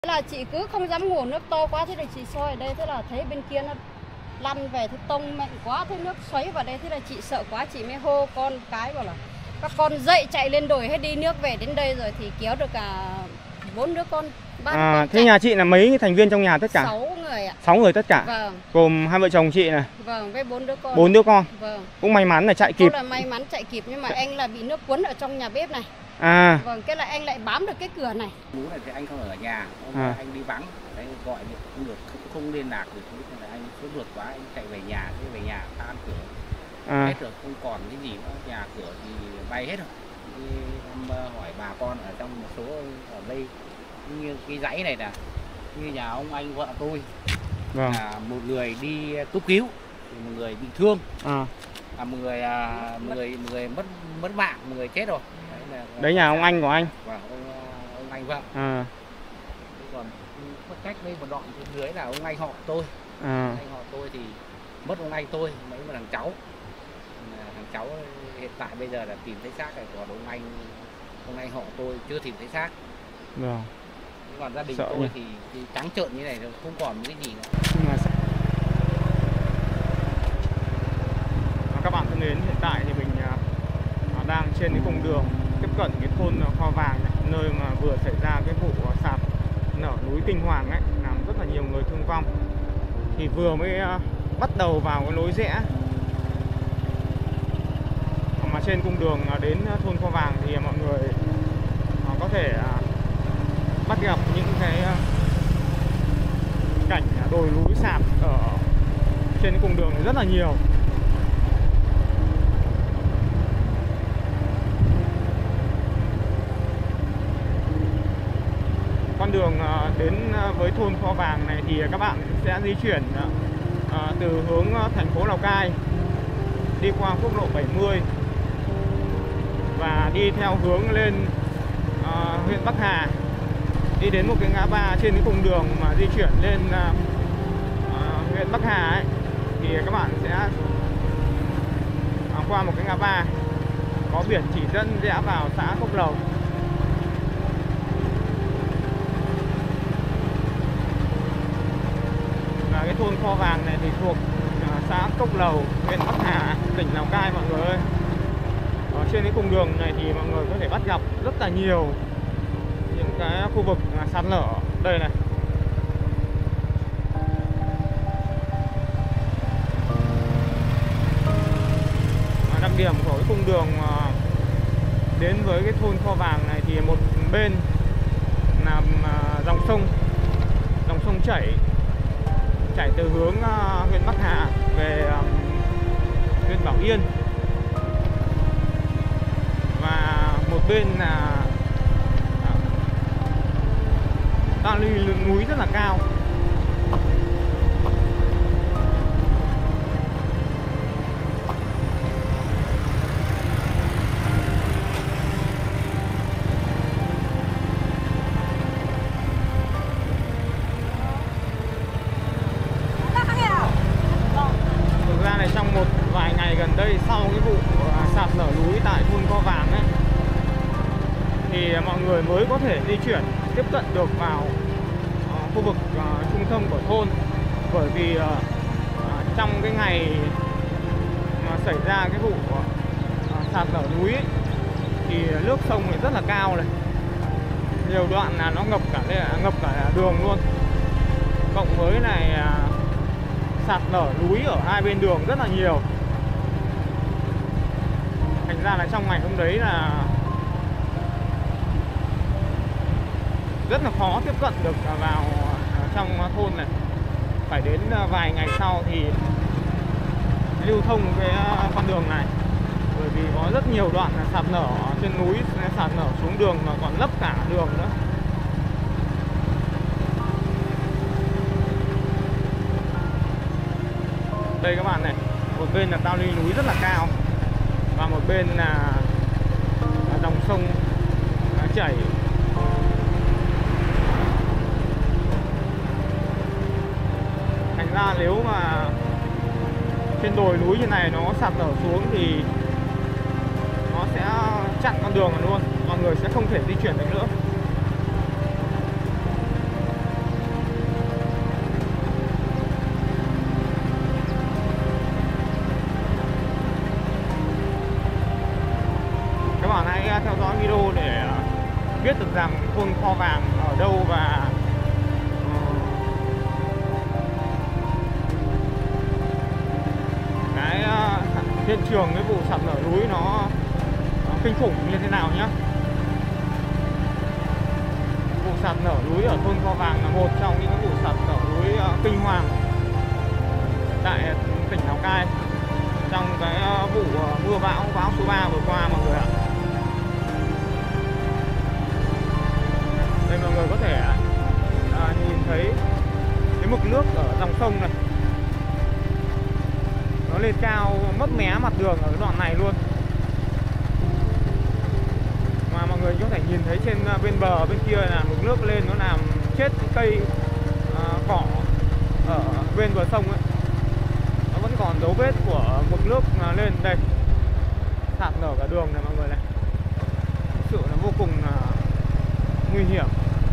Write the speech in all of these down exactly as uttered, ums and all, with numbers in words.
Là chị cứ không dám ngủ, nước to quá thế là chị soi ở đây, thế là thấy bên kia nó lăn về, thế tông mạnh quá, thế nước xoáy vào đây, thế là chị sợ quá, chị mới hô con cái bảo là các con dậy chạy lên đồi hết đi nước về đến đây rồi thì kéo được cả bốn đứa con. Ba À, con thế chạy. nhà chị là mấy thành viên trong nhà tất cả? Sáu người ạ. Sáu người tất cả. Vâng. Gồm hai vợ chồng chị này. Vâng, với bốn đứa con. Bốn đứa con. Vâng. Cũng may mắn là chạy kịp. Cũng là may mắn chạy kịp, nhưng mà anh là bị nước cuốn ở trong nhà bếp này. À. Vâng, cái là anh lại bám được cái cửa này. Bố này thì anh không ở nhà, À. anh đi vắng, đấy gọi điện không được, không, không liên lạc được, thế là anh sốt ruột quá, anh chạy về nhà, thế về nhà tan cửa, À. hết rồi, không còn cái gì nữa, nhà cửa thì bay hết rồi. Đi em hỏi bà con ở trong một số ở đây, như cái dãy này là như nhà ông anh vợ tôi, Vâng. là một người đi cấp cứu, một người bị thương, À. à, một người à, một người một người mất mất mạng, một người chết rồi. Đấy, là, Đấy nhà ông anh của anh. và ông ông anh vợ. À. Còn có cách đây một đoạn phía dưới là ông anh họ tôi. À. Anh họ tôi thì mất ông anh tôi, mấy một thằng cháu. Thằng cháu hiện tại bây giờ là tìm thấy xác rồi, còn ông anh ông anh họ tôi chưa tìm thấy xác. Vâng. Còn gia đình Sợ tôi nhỉ? thì, thì trắng trợn như này rồi, không còn cái gì nữa. Nhưng mà... Các bạn thân mến, hiện tại thì mình uh, đang trên cái cung đường tiếp cận cái thôn uh, Kho Vàng này, nơi mà vừa xảy ra cái vụ uh, sạt nở núi kinh hoàng ấy, làm rất là nhiều người thương vong. Thì vừa mới uh, bắt đầu vào cái lối rẽ mà trên cung đường uh, đến uh, thôn Kho Vàng thì mọi người uh, có thể uh, bắt gặp những cái uh, cảnh uh, đồi núi sạt ở trên cái cung đường này rất là nhiều. Con đường đến với thôn Kho Vàng này thì các bạn sẽ di chuyển từ hướng thành phố Lào Cai đi qua quốc lộ bảy mươi và đi theo hướng lên huyện Bắc Hà, đi đến một cái ngã ba trên cái cung đường mà di chuyển lên huyện Bắc Hà ấy, thì các bạn sẽ qua một cái ngã ba có biển chỉ dẫn rẽ vào xã Cốc Lầu. Cái thôn Kho Vàng này thì thuộc uh, xã Cốc Lầu, huyện Bắc Hà, tỉnh Lào Cai mọi người ơi. Ở trên cái cung đường này thì mọi người có thể bắt gặp rất là nhiều những cái khu vực uh, sạt lở đây này. uh, Đặc điểm của cái cung đường uh, đến với cái thôn Kho Vàng này thì một bên là uh, dòng sông, dòng sông chảy chảy từ hướng uh, huyện Bắc Hà về um, huyện Bảo Yên, và một bên là uh, ta luy núi rất là cao. Trong một vài ngày gần đây sau cái vụ sạt lở núi tại thôn Kho Vàng ấy, thì mọi người mới có thể di chuyển tiếp cận được vào uh, khu vực uh, trung tâm của thôn, bởi vì uh, uh, trong cái ngày mà xảy ra cái vụ uh, sạt lở núi ấy, thì nước sông thì rất là cao này, nhiều đoạn là nó ngập cả ngập cả đường luôn, cộng với này uh, sạt lở núi ở hai bên đường rất là nhiều. Thành ra là trong ngày hôm đấy là rất là khó tiếp cận được vào trong thôn này. Phải đến vài ngày sau thì lưu thông cái con đường này, bởi vì có rất nhiều đoạn là sạt lở trên núi, sạt lở xuống đường mà còn lấp cả đường nữa. Đây các bạn này, một bên là tao ly núi rất là cao và một bên là, là dòng sông chảy. Thành ra nếu mà trên đồi núi như này nó sạt lở xuống thì nó sẽ chặn con đường luôn, mọi người sẽ không thể di chuyển được nữa. hiện trường cái vụ sạt lở núi nó kinh khủng như thế nào nhá. Vụ sạt lở núi ở thôn Kho Vàng là một trong những vụ sạt lở núi kinh hoàng tại tỉnh Lào Cai trong cái vụ mưa bão bão số ba vừa qua mọi người ạ. Đây mọi người có thể à, nhìn thấy cái mực nước ở dòng sông này, nó lên cao mất mé mặt đường ở cái đoạn này luôn. Mà mọi người có thể nhìn thấy trên bên bờ bên kia là mực nước lên, nó làm chết cây à, cỏ ở bên bờ sông ấy. Nó vẫn còn dấu vết của mực nước lên đây, sạt lở cả đường này mọi người này. Thực sự là vô cùng là nguy hiểm.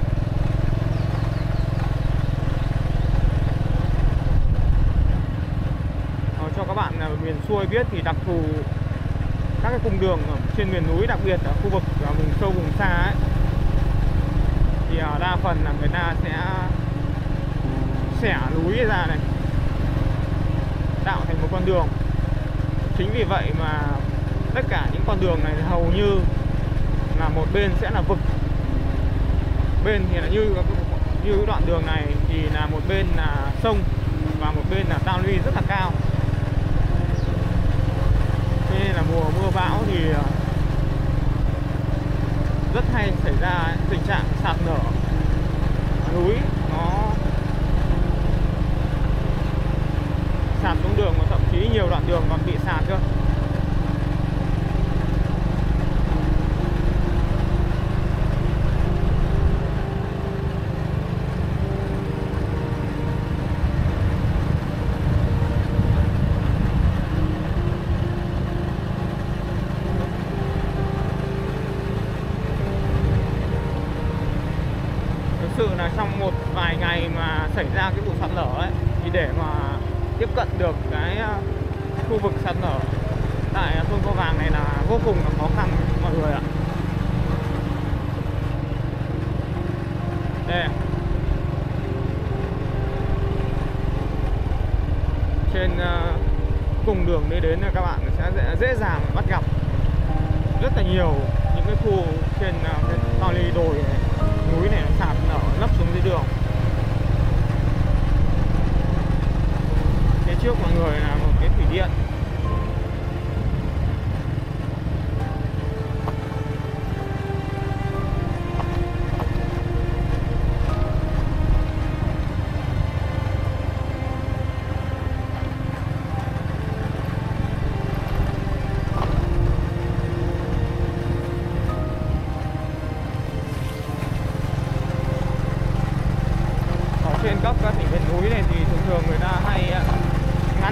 Ờ, cho các bạn ở miền xuôi biết thì đặc thù các cái cung đường ở trên miền núi, đặc biệt ở khu vực ở vùng sâu vùng xa ấy, thì đa phần là người ta sẽ xẻ núi ra này, tạo thành một con đường. Chính vì vậy mà tất cả những con đường này hầu như là một bên sẽ là vực, bên thì là như như đoạn đường này thì là một bên là sông và một bên là tao luy rất là cao. Thế nên là mùa mưa bão thì rất hay xảy ra tình trạng sạt lở núi, nó sạt xuống đường và thậm chí nhiều đoạn đường còn bị sạt cơ. Thực sự là trong một vài ngày mà xảy ra cái vụ sạt lở ấy, thì để mà tiếp cận được cái khu vực sạt lở tại thôn Kho Vàng này là vô cùng là khó khăn mọi người ạ. Đây, trên uh, cung đường đi đến các bạn sẽ dễ, dễ dàng bắt gặp rất là nhiều những cái khu trên uh, cái to ly đồi này, núi này sạt lở lấp xuống dưới đường. Phía trước mọi người là một cái thủy điện. Trên các các tỉnh miền núi này thì thường thường người ta hay ngăn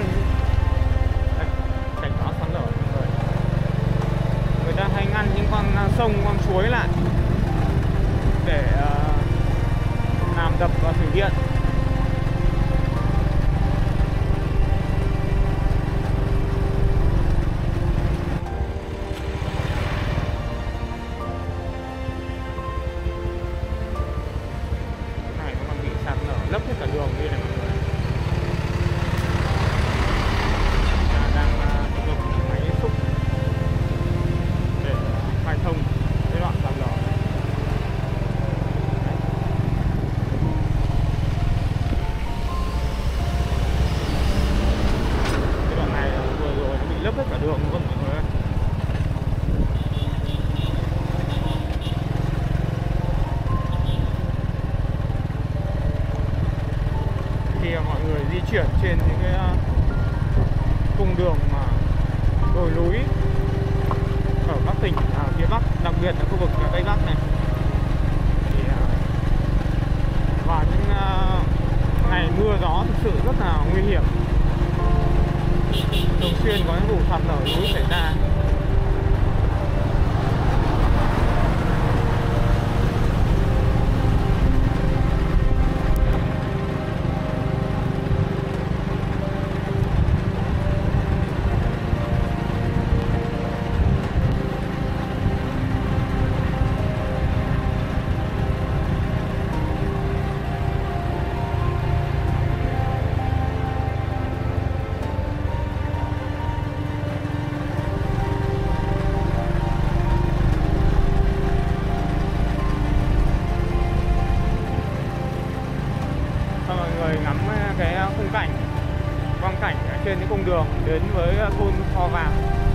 cảnh báo sạt lở mọi người. Người ta hay ngăn những con sông, con suối lại để uh, làm đập vào thủy điện. Lấp hết cả đường như này mọi người. À, đang uh, dùng máy xúc để khai thông cái đoạn sạt lở này. Cái đoạn này vừa rồi nó bị lấp hết cả đường luôn mọi người. Khi mọi người di chuyển trên những cái cung đường mà đồi núi ở các tỉnh à, phía Bắc, đặc biệt là khu vực Tây Bắc này, thì vào những ngày mưa gió thực sự rất là nguy hiểm, thường xuyên có những vụ sạt lở núi xảy ra. người ngắm cái khung cảnh, quang cảnh ở trên những cung đường đến với thôn Kho Vàng.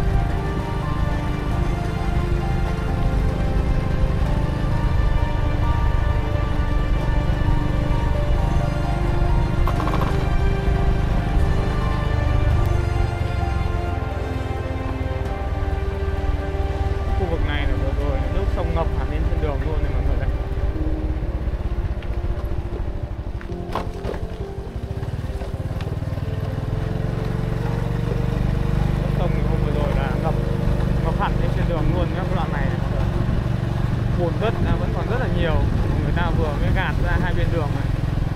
Khu vực này là vừa rồi nước sông ngập hẳn lên trên đường luôn này mọi người. Sông thì hôm vừa rồi là ngập ngập hẳn lên trên đường luôn nhá. Cái đoạn này bùn đất vẫn còn rất là nhiều, người ta vừa mới gạt ra hai bên đường này.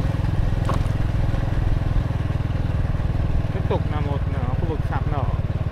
Tiếp tục là một khu vực sạt lở.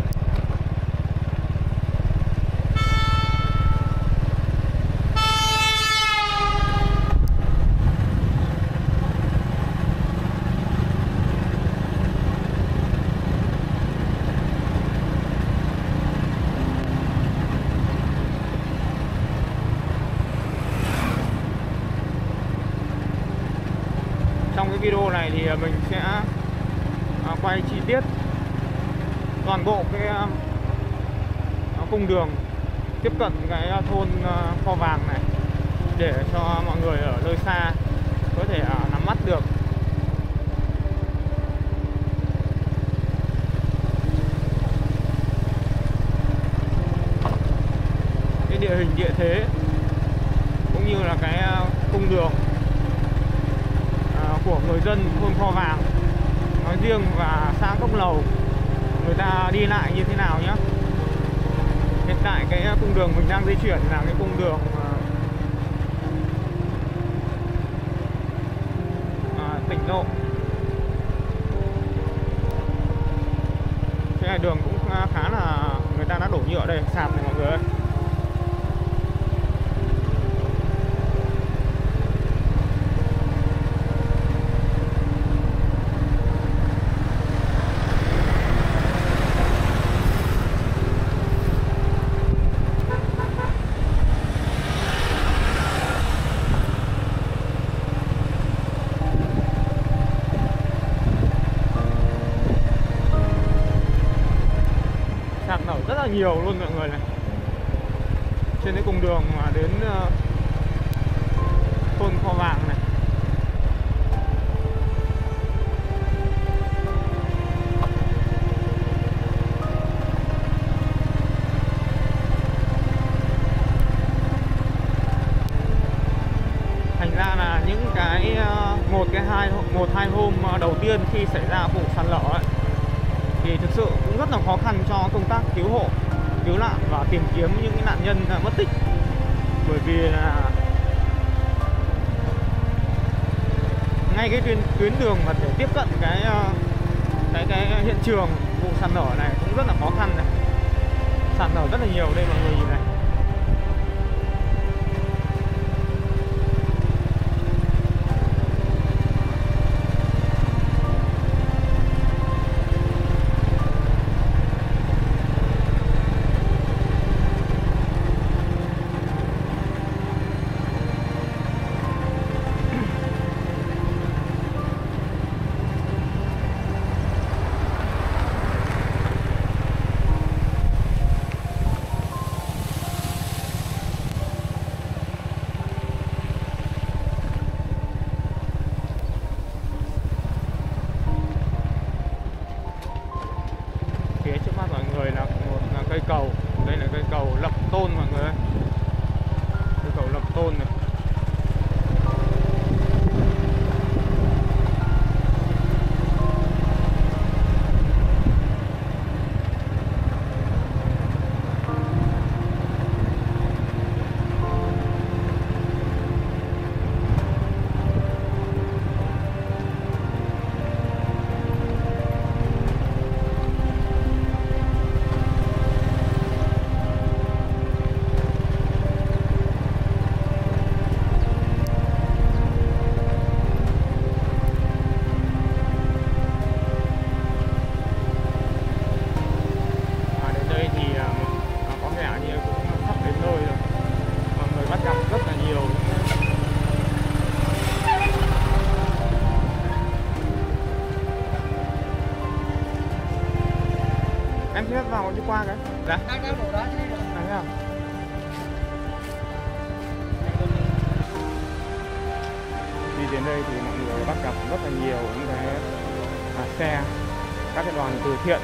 Trong cái video này thì mình sẽ quay chi tiết toàn bộ cái cung đường tiếp cận cái thôn Kho Vàng này để cho mọi người ở nơi xa có thể nắm bắt được. Cái địa hình địa thế cũng như là cái cung đường của người dân thôn Kho Vàng nói riêng và xã Cốc Lầu người ta đi lại như thế nào nhé. Hiện tại cái cung đường mình đang di chuyển là cái cung đường à, tỉnh lộ. Cái này đường cũng khá là, người ta đã đổ nhựa đây, sạt này mọi người ơi. Sạt lở rất là nhiều luôn mọi người này. Trên cái cung đường mà đến uh, thôn Kho Vàng này. Thành ra là những cái uh, một cái hai một hai hôm đầu tiên khi xảy ra vụ sạt lở ấy, thì thực sự cũng rất là khó khăn cho công tác cứu hộ, cứu nạn và tìm kiếm những cái nạn nhân mất tích. Bởi vì là ngay cái tuyến tuyến đường mà để tiếp cận cái cái cái hiện trường vụ sạt lở này cũng rất là khó khăn này. Sạt lở rất là nhiều đây mọi người nhìn này. Cây cầu, đây là cây cầu Lập Tôn mọi người ơi. Cây cầu Lập Tôn này. phép vào đi qua cái. Dạ. Đang đang đổ đó chứ. Đấy à. Đi đến đây thì mọi người bắt gặp rất là nhiều những cái à, xe, các cái đoàn từ thiện.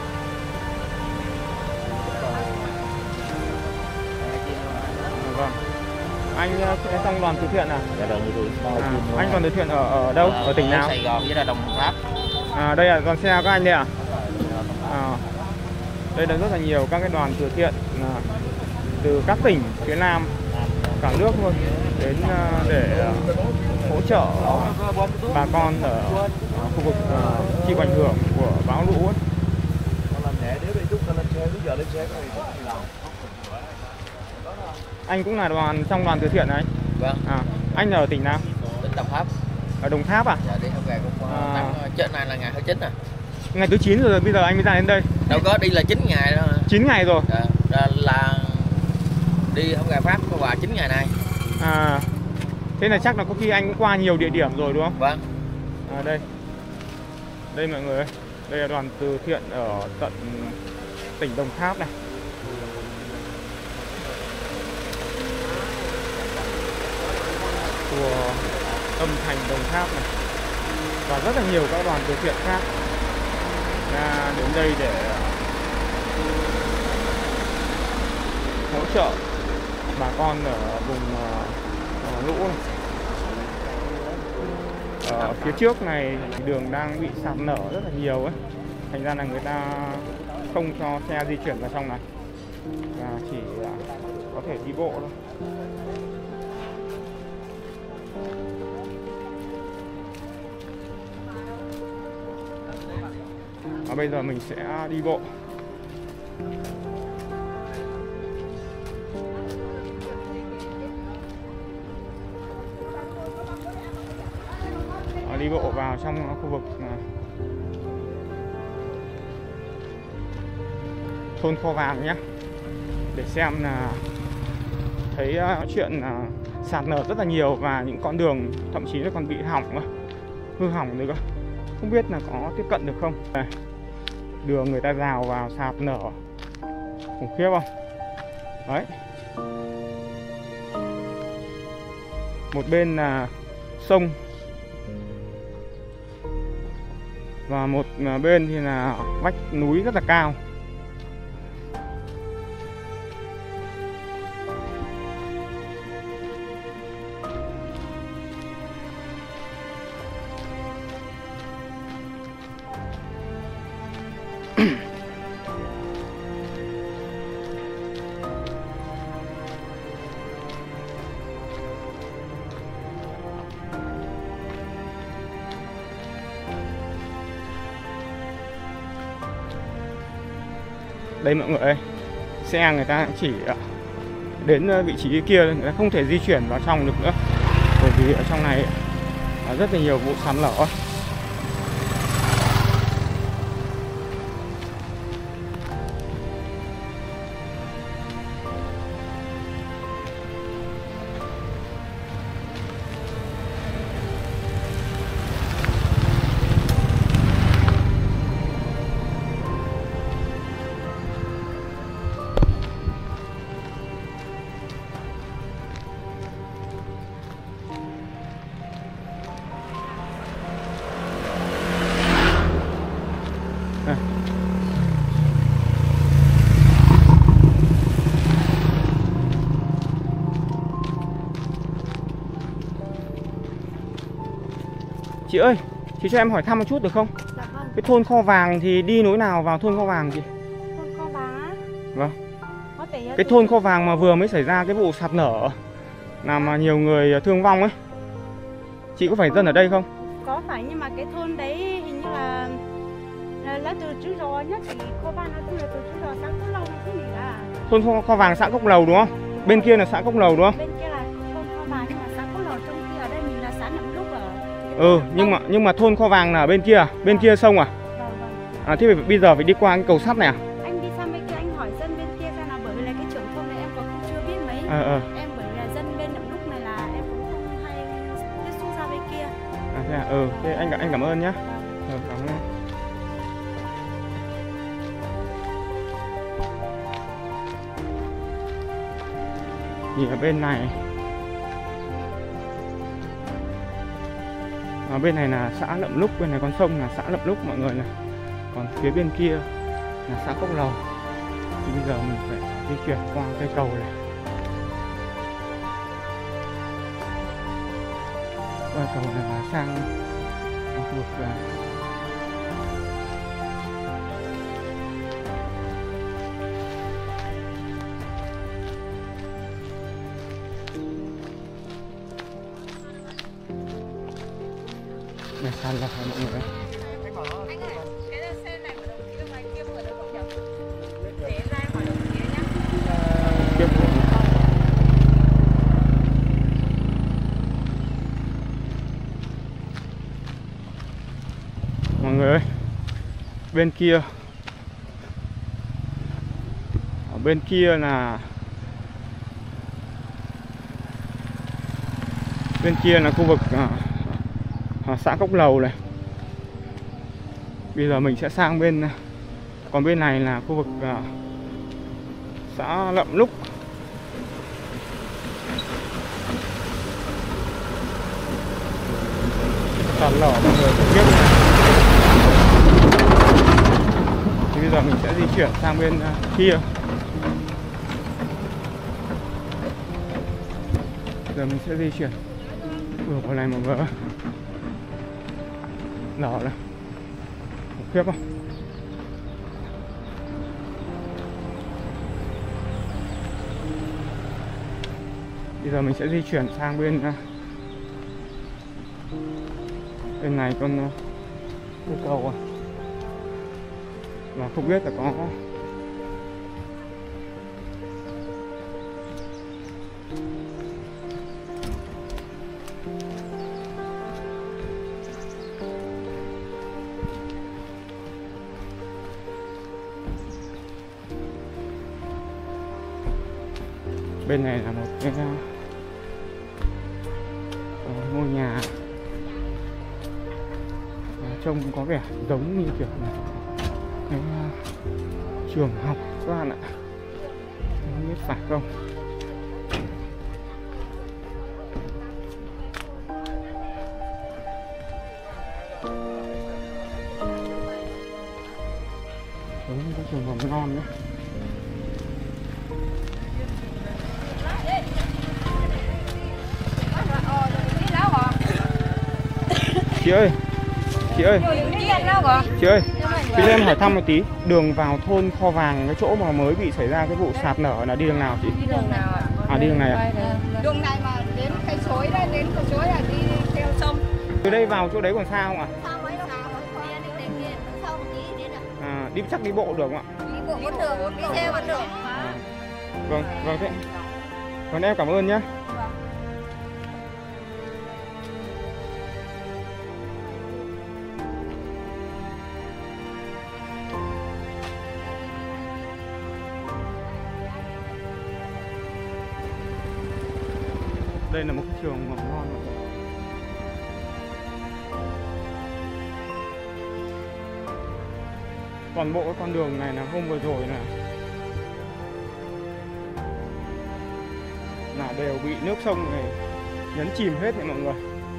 Vâng. Anh trong đoàn từ thiện à? Dạ đoàn từ thiện. À, anh đoàn từ thiện ở ở đâu? Ở, ở tỉnh nào? Sài Gòn với là Đồng Tháp. À, đây là đoàn xe các anh đây à? À, đây là rất là nhiều các cái đoàn từ thiện à, từ các tỉnh phía Nam, cả nước luôn đến à, để à, hỗ trợ bà con ở, ở khu vực à, chịu ảnh hưởng của bão lũ ấy. Anh cũng là đoàn trong đoàn từ thiện này. Vâng. À, anh ở tỉnh nào? Tỉnh Đồng Tháp. Ở Đồng Tháp à? Dạ đi hôm ngày cũng À. trên này là ngày thứ chín à. Ngày thứ chín rồi, bây giờ anh mới ra đến đây. Đâu có đi là chín ngày đó. chín ngày rồi. Dạ, là, là đi hôm ngày Pháp và chín ngày này. À, thế là chắc là có khi anh cũng qua nhiều địa điểm rồi đúng không? Vâng. À, đây, đây mọi người ơi, đây là đoàn từ thiện ở tận tỉnh Đồng Tháp này. Của âm thành Đồng Tháp này và rất là nhiều các đoàn từ thiện khác đã đến đây để hỗ trợ bà con ở vùng uh, lũ này. Ở phía trước này thì đường đang bị sạt lở rất là nhiều ấy, thành ra là người ta không cho xe di chuyển vào trong này và chỉ uh, có thể đi bộ thôi. Và bây giờ mình sẽ đi bộ. À, đi bộ vào trong khu vực thôn Kho Vàng nhé, để xem là thấy uh, chuyện uh, sạt lở rất là nhiều và những con đường thậm chí nó còn bị hỏng, hư hỏng nữa cơ. Không biết là có tiếp cận được không. Đây, đường người ta rào vào sạt lở khủng khiếp không? Đấy. Một bên là sông và một bên thì là vách núi rất là cao. Đây mọi người ơi, xe người ta chỉ đến vị trí kia, người ta không thể di chuyển vào trong được nữa, bởi vì ở trong này rất là nhiều vụ sạt lở. Chị ơi, chị cho em hỏi thăm một chút được không? Dạ vâng. Cái thôn Kho Vàng thì đi nối nào vào thôn Kho Vàng chị? Thôn Kho Vàng á? Vâng. Có thể Cái thôn Kho Vàng mà vừa mới xảy ra cái vụ sạt lở làm mà nhiều người thương vong ấy. Chị có phải dân ở đây không? Có phải, nhưng mà cái thôn đấy hình như là là, là từ trước rồi nhá, thì Kho Vàng nó từ từ trước rồi, sáng có lâu nó cứ nghỉ à. Thôn Kho, Kho Vàng xã Cốc Lầu đúng không? Bên kia là xã Cốc Lầu đúng không? Bên kia là thôn Kho Vàng, nhưng mà xã Cốc Lầu, trong kia ở đây mình là xã Nậm Lúc ở. Ừ, nhưng mà nhưng mà thôn Kho Vàng là ở bên kia à? Bên kia sông à? Vâng vâng. À thế bây giờ phải đi qua cái cầu sắt này à? Anh đi sang bên kia anh hỏi dân bên kia xem nào, bởi vì là cái trưởng thôn này em còn cũng chưa biết mấy. Ờ ờ. Em bởi vì là dân bên Nậm Lúc này là em cũng không hay tiếp xúc ra bên kia. À thế à? Ừ, thế anh anh cảm ơn nhá. Vâng. Ừ, cảm ơn. Thì ở bên này, ở bên này là xã Lậm Lúc, bên này con sông là xã Lậm Lúc mọi người này. Còn phía bên kia là xã Cốc Lầu. Thì bây giờ mình phải di chuyển qua cây cầu này. Qua cầu này là sang khu vực là này sàn là mọi người đấy. Mọi người ơi, bên kia, ở bên kia là bên kia là khu vực à, à, xã Cốc Lầu này. Bây giờ mình sẽ sang bên, còn bên này là khu vực à, xã Lậm Lúc. Sạt lở mọi người cũng biết này. Thì bây giờ mình sẽ di chuyển sang bên uh, kia. Giờ mình sẽ di chuyển vừa vào này mọi người. Lở này, khủng khiếp không? Bây giờ mình sẽ di chuyển sang bên uh, bên này con uh, cây cầu à. Mà không biết là có bên này là một cái uh, ngôi nhà trông có vẻ giống như kiểu này cái uh, trường học các bạn ạ, không biết phải không. Giống như cái trường mầm non đấy. Chị ơi, chị ơi, chị ơi, chị em hỏi thăm một tí, đường vào thôn Kho Vàng, cái chỗ mà mới bị xảy ra cái vụ sạt lở là đi đường nào chị? Đi đường nào ạ? À, đi đường này ạ? Đường này mà đến cây suối đấy, đến cây suối là đi theo sông. Từ đây vào chỗ đấy còn xa không ạ? Sao mấy đâu nào? Sông tí đến ạ. À, đi chắc đi bộ được không ạ? Đi bộ vẫn được, đi xe vẫn được. À, vâng, vâng thế. Vâng, em cảm ơn nhé. Đây là một cái trường mầm non. Toàn bộ cái con đường này là hôm vừa rồi là là đều bị nước sông này nhấn chìm hết đấy mọi người.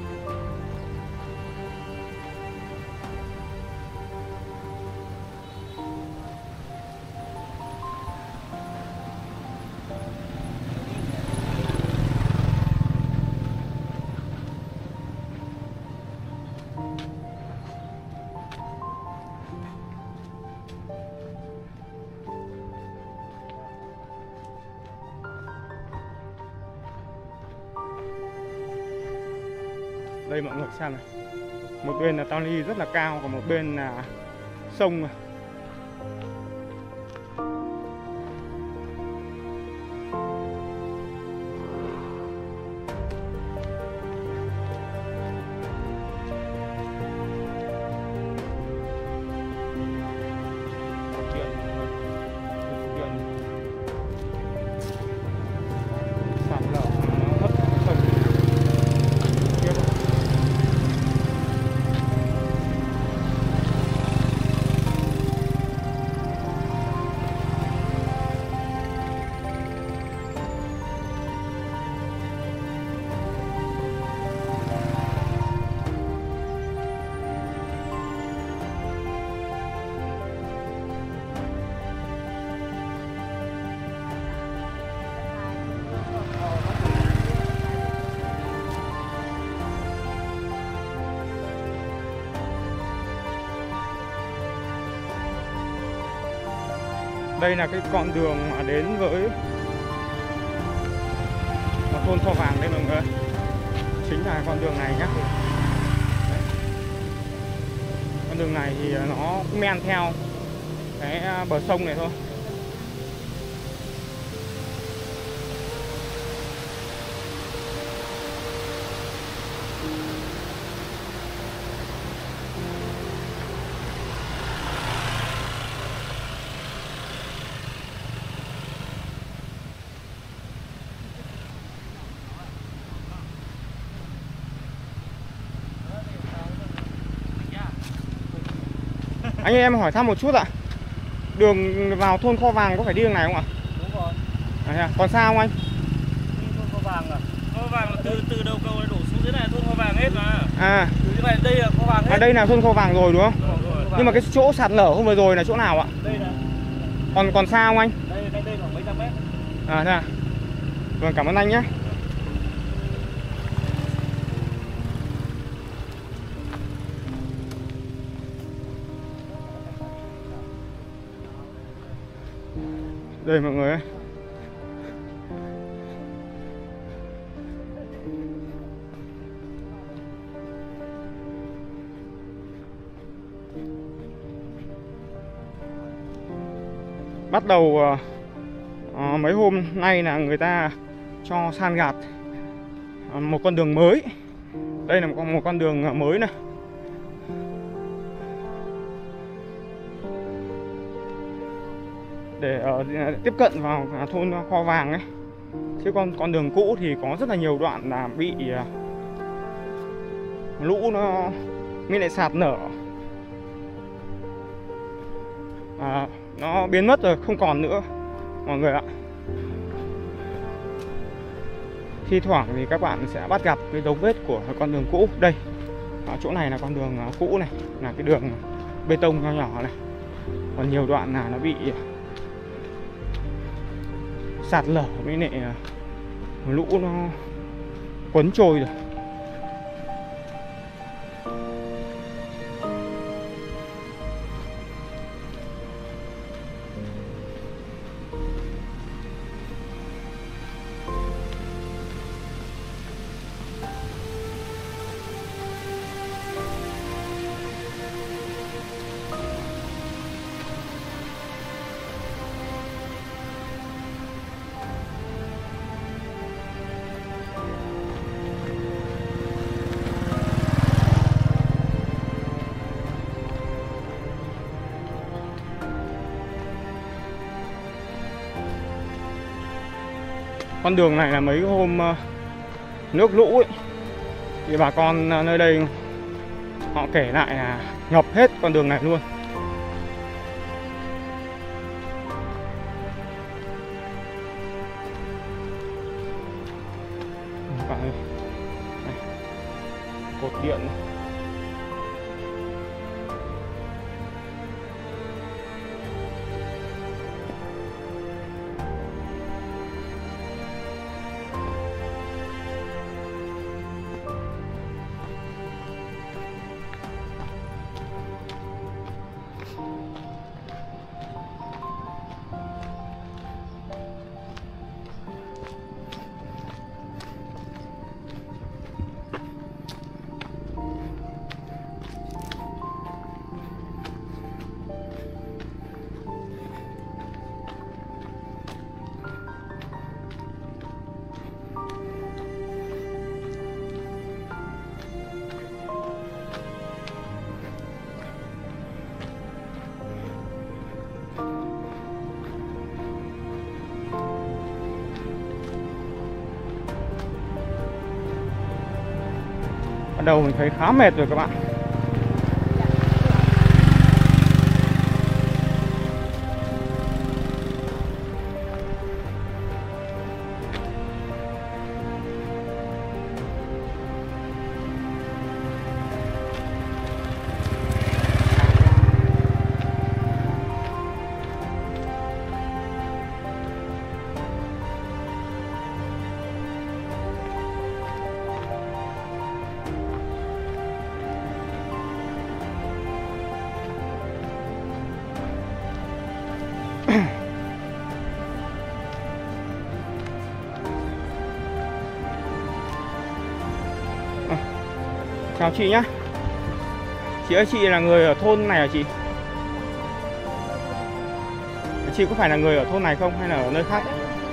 Đây mọi người xem này, một bên là tao ly rất là cao, còn một bên là sông. Đây là cái con đường mà đến với thôn Kho Vàng đây mọi người. Chính là con đường này nhá. Đấy. Con đường này thì nó men theo cái bờ sông này thôi. Anh ơi, em hỏi thăm một chút ạ. Đường vào thôn Kho Vàng có phải đi đường này không ạ? Đúng rồi. À, còn xa không anh? Đi thôn Kho Vàng à? Kho Vàng là từ từ đầu cầu này đổ xuống dưới này thôn Kho Vàng hết mà. À. Từ dưới này đây là Kho Vàng hết. À, đây là thôn Kho Vàng rồi đúng không? Rồi, rồi, nhưng mà cái chỗ sạt lở hôm vừa rồi là chỗ nào ạ? Đây nè. Còn còn xa không anh? Đây đây đây khoảng mấy trăm mét. À thế à? Vâng, cảm ơn anh nhé. Đây mọi người ơi. Bắt đầu uh, mấy hôm nay là người ta cho san gạt uh, một con đường mới. Đây là một con, một con đường mới này. Để uh, tiếp cận vào thôn Kho Vàng ấy. Chứ con con đường cũ thì có rất là nhiều đoạn là bị uh, lũ nó mới lại sạt nở, à, nó biến mất rồi, không còn nữa mọi người ạ. Thi thoảng thì các bạn sẽ bắt gặp cái dấu vết của con đường cũ. Đây, ở chỗ này là con đường cũ này, là cái đường bê tông nhỏ nhỏ này. Còn nhiều đoạn là nó bị sạt lở với lại lũ nó cuốn trôi rồi. Con đường này là mấy hôm nước lũ ấy, thì bà con nơi đây họ kể lại là ngập hết con đường này luôn. Các bạn ơi, đây, cột điện này. Bắt đầu mình thấy khá mệt rồi các bạn. Chào chị nhá. Chị ơi, chị là người ở thôn này hả chị? Chị có phải là người ở thôn này không hay là ở nơi khác?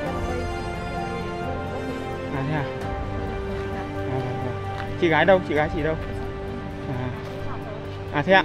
À thế à? À, chị gái đâu? Chị gái chị đâu? À, à thế ạ?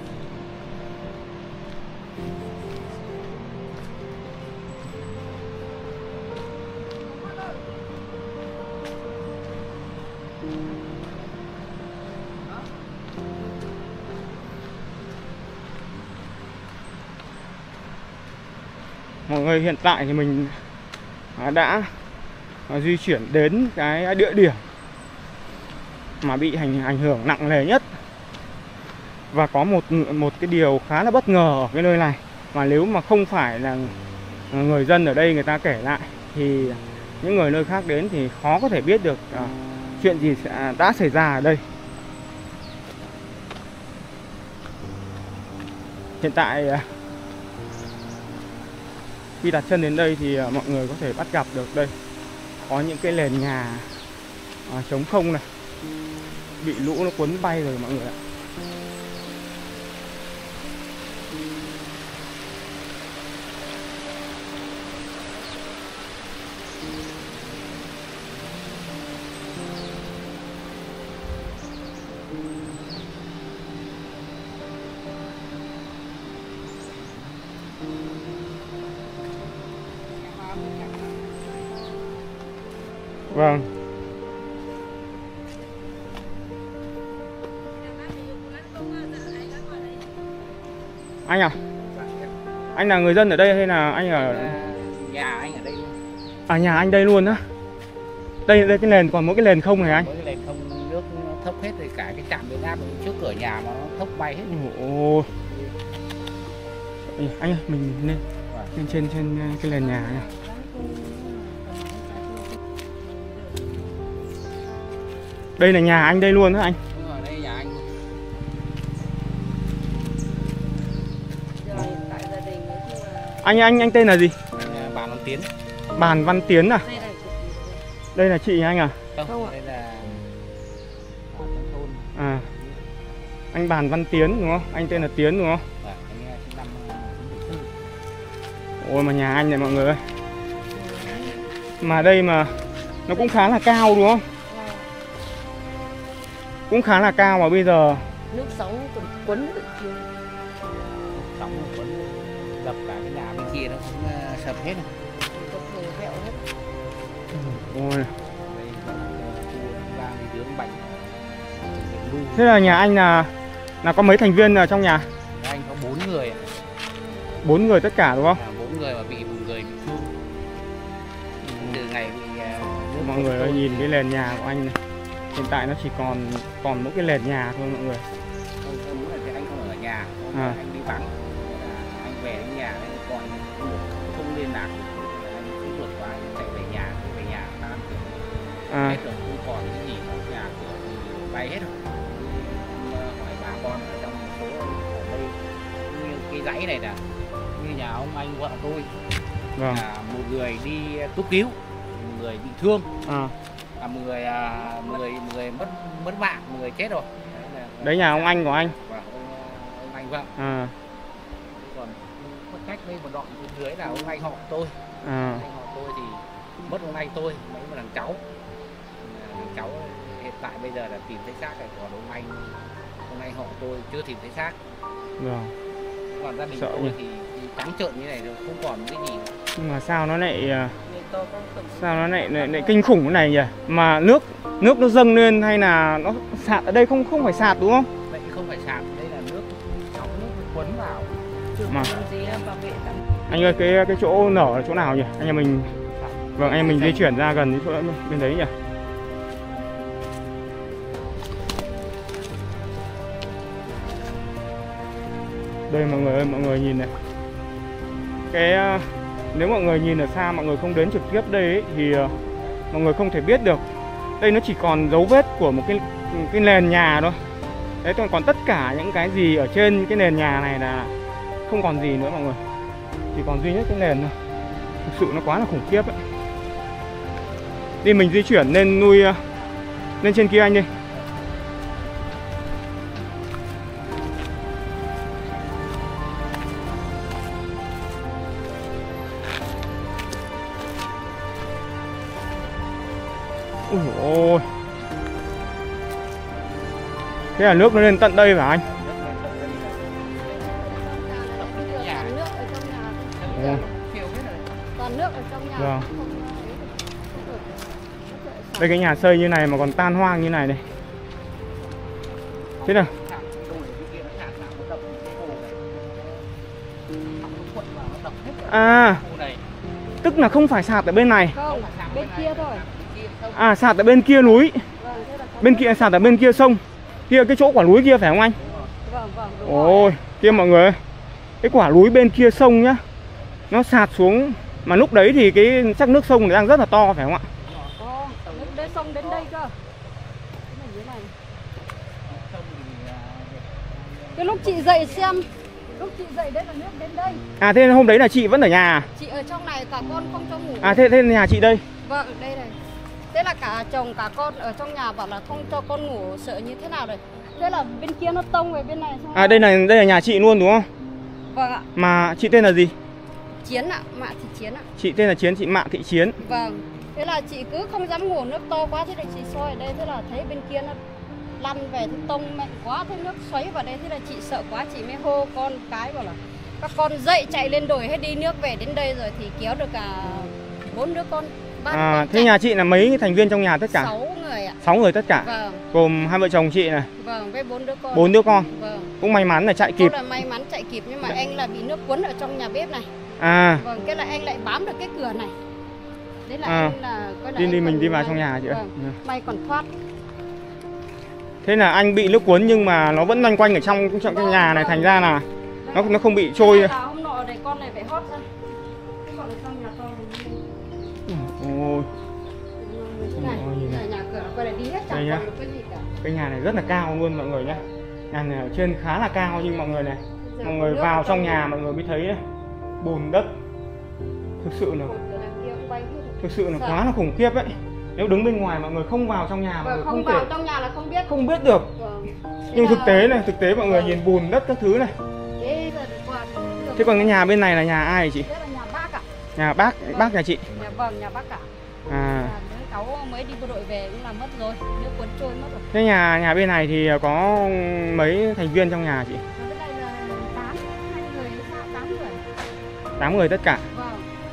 Mọi người, hiện tại thì mình đã di chuyển đến cái địa điểm mà bị hành ảnh hưởng nặng nề nhất. Và có một một cái điều khá là bất ngờ ở cái nơi này, mà nếu mà không phải là người dân ở đây người ta kể lại thì những người nơi khác đến thì khó có thể biết được à, chuyện gì đã xảy ra ở đây. Hiện tại khi đặt chân đến đây thì mọi người có thể bắt gặp được đây có những cái nền nhà à, trống không này, bị lũ nó cuốn bay rồi mọi người ạ. Vâng. Anh à? Anh là người dân ở đây hay là anh ở nhà anh ở đây luôn? À, nhà anh đây luôn á. Đây đây cái nền còn mỗi cái nền không này anh. Mỗi cái nền không, nước nó thốc hết rồi, cả cái trạm biến áp trước cửa nhà mà nó thốc bay hết. Ồ. Anh ơi, mình lên lên trên trên cái nền nhà này. Đây là nhà anh đây luôn hả anh? Đúng rồi, đây nhà anh luôn. Anh anh anh tên là gì? Bàn Văn Tiến. Bàn Văn Tiến à? Đây là chị anh à? Không, không đây là ở trong thôn. À. Anh Bàn Văn Tiến đúng không? Anh tên là Tiến đúng không? Vâng, anh sinh năm chín tư. Ôi mà nhà anh này mọi người ơi. Mà đây mà nó cũng khá là cao đúng không? Cũng khá là cao mà bây giờ nước sóng còn quấn được kia. Sóng quấn đập cả cái nhà bên kia nó cũng sập hết rồi. Vẹo hết. Ôi. Đang đi dướng bánh. Thế là nhà anh là là có mấy thành viên ở trong nhà? Anh có bốn người. Bốn người tất cả đúng không? Bốn người mà bị một người bị thương. Từ ngày bị uh, mọi người ơi, nhìn cái nền nhà của anh này. Hiện tại nó chỉ còn còn mỗi cái nền nhà thôi mọi người. Không, không muốn là anh không ở nhà, à. Anh đi vắng, anh về đến nhà anh còn không liên lạc, anh cứ vượt qua anh chạy về nhà, về nhà ta à. Hết rồi, không còn cái gì ở nhà cửa thì bay hết rồi. Hỏi bà con ở trong một số ở đây như cái dãy này nè, như nhà ông anh vợ tôi, vâng. là một người đi cấp cứu, một người bị thương. À. À, một người, à, một người, một người mất mất mạng, một người chết rồi. Đấy, là, đấy nhà ông anh của anh. Và ông, ông anh vợ. À. Còn mất cách đây một đoạn bên dưới là ông anh họ tôi. À. Anh họ tôi thì mất ông anh tôi, mấy một thằng cháu. Thằng cháu hiện tại bây giờ là tìm thấy xác rồi, còn ông anh ông anh họ tôi chưa tìm thấy xác. Vâng. Còn gia đình Sợ tôi nhỉ? thì, thì trắng trợn như này rồi, không còn cái gì nữa. Nhưng mà sao nó lại sao nó lại, lại lại kinh khủng cái này nhỉ? Mà nước nước nó dâng lên hay là nó sạt ở đây? Không không phải sạt đúng không? Vậy không phải sạt, đây là nước sóng nước cuốn vào. Mà anh ơi, cái cái chỗ nở là chỗ nào nhỉ? Anh em mình vâng anh em mình di chuyển ra gần cái chỗ bên đấy nhỉ? Đây mọi người ơi, mọi người nhìn này. Cái nếu mọi người nhìn ở xa, mọi người không đến trực tiếp đây ấy, thì uh, mọi người không thể biết được. Đây nó chỉ còn dấu vết của một cái cái nền nhà thôi. Đấy, còn tất cả những cái gì ở trên cái nền nhà này là không còn gì nữa mọi người. Chỉ còn duy nhất cái nền thôi. Thực sự nó quá là khủng khiếp ấy. Đi mình di chuyển lên nuôi uh, lên trên kia anh đi. Ui ôi. Thế là nước nó lên tận đây hả anh? Toàn nước ở trong nhà. Vâng. Đây cái nhà xây như này mà còn tan hoang như này này. Thế nào? À, tức là không phải sạt ở bên này. Không, bên kia thôi. À, sạt ở bên kia núi. Vâng, thế là Bên kia sạt ở bên kia sông. Kia cái chỗ quả núi kia phải không anh? Vâng, vâng, đúng Ôi, rồi. kia mọi người ơi. Cái quả núi bên kia sông nhá. Nó sạt xuống. Mà lúc đấy thì cái chắc nước sông đang rất là to phải không ạ? Có, nước đến sông đến đây cơ. Cái này dưới này. Cái lúc chị dậy xem, lúc chị dậy đấy là nước đến đây. À thế hôm đấy là chị vẫn ở nhà à? Chị ở trong này, cả con không cho ngủ. À thế, thế nhà chị đây? Vâng, đây này. Thế là cả chồng cả con ở trong nhà bảo là không cho con ngủ, sợ như thế nào rồi. Thế là bên kia nó tông về bên này xong. À đây là đây là nhà chị luôn đúng không? Vâng ạ. Mà chị tên là gì? Chiến ạ, Mạ Thị Chiến ạ. Chị tên là Chiến, chị Mạ Thị Chiến. Vâng. Thế là chị cứ không dám ngủ, nước to quá, thế là chị soi ở đây, thế là thấy bên kia nó lăn về, thế tông mạnh quá, thế nước xoáy vào đây, thế là chị sợ quá, chị mới hô con cái bảo là các con dậy chạy lên đồi hết đi, nước về đến đây rồi thì kéo được cả bốn đứa con. À, thế nhà chị là mấy thành viên trong nhà tất cả? Sáu người ạ. Sáu người tất cả. Vâng. Gồm hai vợ chồng chị này. Vâng, với bốn đứa con. Bốn đứa con. Vâng. Cũng may mắn là chạy kịp. Cô là may mắn chạy kịp, nhưng mà anh là bị nước cuốn ở trong nhà bếp này. À. Vâng, cái là anh lại bám được cái cửa này. Đấy là À. anh là coi là Đi anh đi mình còn đi vào may- trong nhà chị ơi. Vâng, Ừ. may còn thoát. Thế là anh bị nước cuốn nhưng mà nó vẫn loanh quanh ở trong trong cái nhà này, thành ra là nó nó không bị trôi. Là hôm nọ để con này phải hót ra. Cái con ở trong nhà to này. Ôi, Này, Ôi, nhìn này. nhà, nhà cửa quay lại đi hết Đây chẳng nhá. còn được cái gì cả. cái nhà này rất là cao luôn mọi người nhé. Nhà này ở trên khá là cao nhưng mọi người này, Giờ mọi có người nước vào ở trong nhà mọi người mới thấy đấy. Bùn đất. Thực sự là Một cửa hàng kia cũng bay hết rồi. thực sự là Dạ. quá là khủng khiếp ấy. Nếu đứng bên ngoài mọi người không vào trong nhà mọi Vâng, người không không vào thể trong nhà là không biết. không biết được. Vâng. Nhưng Thế thực là- tế này, thực tế mọi người Vâng. nhìn bùn đất các thứ này. Thế giờ qua được. Thế còn cái nhà bên này là nhà ai hả chị? Thế là nhà bác ạ. Nhà bác, bác nhà chị. Nhà vâng, nhà bác cả. À. Nhà đứa cháu mới đi bộ đội về cũng là mất rồi, nước cuốn trôi mất rồi. Thế nhà nhà bên này thì có mấy thành viên trong nhà chị? Ở bên này là tám, hai người sao tám người. Tám người tất cả. Vâng.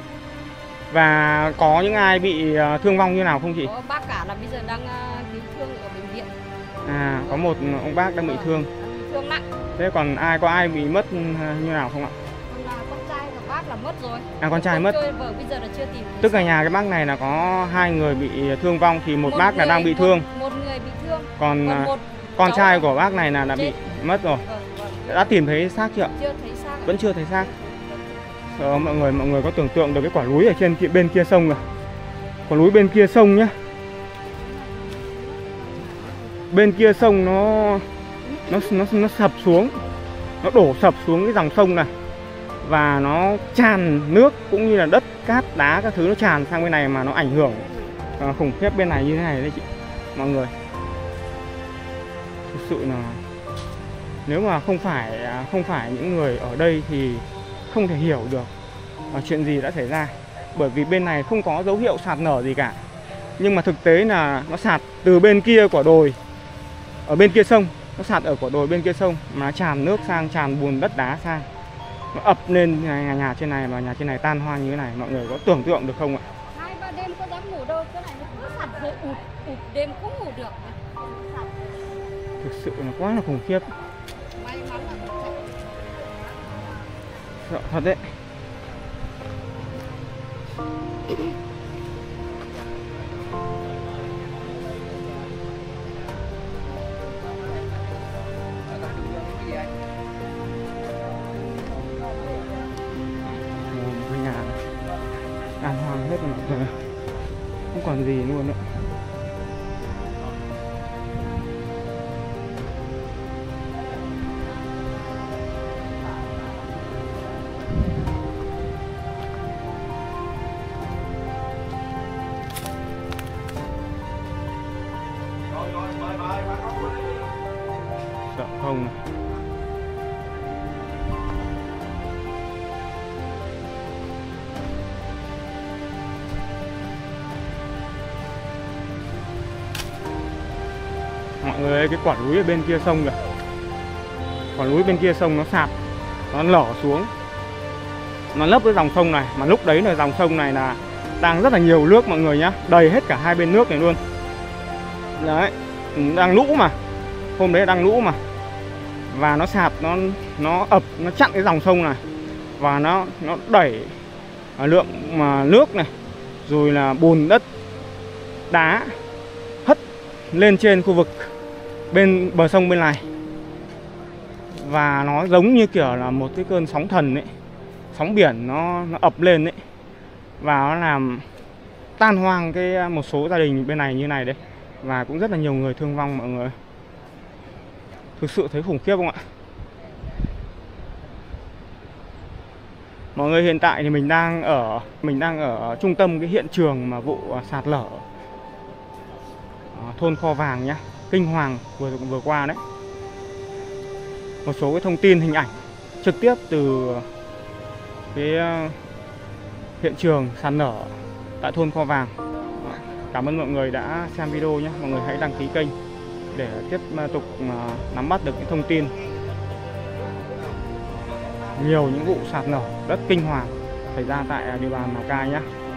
Và có những ai bị ờ, thương vong như nào không chị? Có bác cả là bây giờ đang ờ, cứu thương ở bệnh viện. À, có một ông bác đang bị Vâng, thương. đang bị thương nặng. Thế còn ai có ai bị mất ờ, như nào không ạ? Còn là con trai của bác là mất rồi. À, con trai mất. Trôi, vâng, bây giờ là chưa tìm. thấy Tức là xác. nhà cái bác này là có hai người bị thương vong thì một, Một bác là người- đang bị một- thương. Một người bị thương. Còn, Còn à, một con cháu trai là của bác này là đã bị chết. mất rồi. Vâng, vâng. Đã tìm thấy xác chưa ạ? Chưa thấy xác. ạ. Vẫn chưa thấy xác. Ờ, mọi người mọi người có tưởng tượng được cái quả núi ở trên kia, bên kia sông rồi. Quả núi bên kia sông nhá. Bên kia sông nó nó nó nó sập xuống. Nó đổ sập xuống cái dòng sông này. Và nó tràn nước cũng như là đất, cát, đá các thứ nó tràn sang bên này mà nó ảnh hưởng à, khủng khiếp bên này như thế này đấy chị. Mọi người. Thực sự là nếu mà không phải không phải những người ở đây thì không thể hiểu được uh, chuyện gì đã xảy ra. Bởi vì bên này không có dấu hiệu sạt nở gì cả. Nhưng mà thực tế là nó sạt từ bên kia của đồi, ở bên kia sông. Nó sạt ở của đồi bên kia sông mà nó tràn nước sang, tràn bùn đất đá sang. Nó ập lên nhà, nhà trên này và nhà trên này tan hoang như thế này. Mọi người có tưởng tượng được không ạ? Hai ba đêm có dám ngủ đâu, cái này nó cứ sạt rồi ụt, ụt đêm không ngủ được. Sạt. Thực sự là quá là khủng khiếp. May mắn là còn chạy. Sợ thật đấy. Cái nhà tan hoang hết rồi mọi người. Không còn gì luôn nữa. Sợ không này. mọi người ơi, cái quả núi ở bên kia sông kìa. Quả núi bên kia sông nó sạt, nó lở xuống, nó lấp cái dòng sông này. Mà lúc đấy là dòng sông này là đang rất là nhiều nước mọi người nhá, đầy hết cả hai bên nước này luôn. Đấy, đang lũ mà, hôm đấy đang lũ mà, và nó sạt, nó nó ập, nó chặn cái dòng sông này, và nó nó đẩy lượng mà nước này, rồi là bùn đất, đá hất lên trên khu vực bên bờ sông bên này. Và nó giống như kiểu là một cái cơn sóng thần ấy, sóng biển nó nó ập lên ấy, và nó làm tan hoang cái một số gia đình bên này như này đấy, và cũng rất là nhiều người thương vong mọi người. Thực sự thấy khủng khiếp không ạ? Mọi người, hiện tại thì mình đang ở mình đang ở trung tâm cái hiện trường mà vụ sạt lở thôn Kho Vàng nhá, kinh hoàng vừa vừa qua đấy. Một số cái thông tin hình ảnh trực tiếp từ cái hiện trường sạt lở tại thôn Kho Vàng. Cảm ơn mọi người đã xem video nhé. Mọi người hãy đăng ký kênh để tiếp tục nắm bắt được những thông tin, nhiều những vụ sạt lở rất kinh hoàng xảy ra tại địa bàn Lào Cai nhé.